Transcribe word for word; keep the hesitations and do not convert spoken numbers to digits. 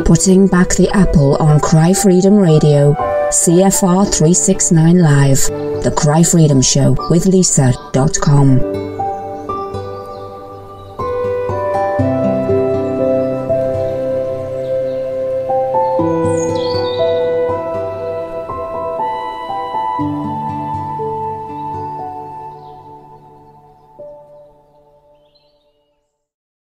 Putting back the apple on Cry Freedom Radio. C F R three sixty-nine Live. The Cry Freedom Show with Lisa dot com.